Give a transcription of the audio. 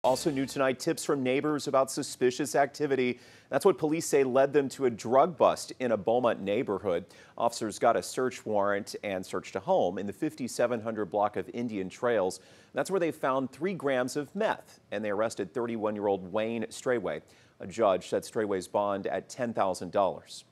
Also new tonight, tips from neighbors about suspicious activity. That's what police say led them to a drug bust in a Beaumont neighborhood. Officers got a search warrant and searched a home in the 5700 block of Indian Trails. That's where they found 3 grams of meth, and they arrested 31-year-old Wayne Strayway. A judge set Strayway's bond at $10,000.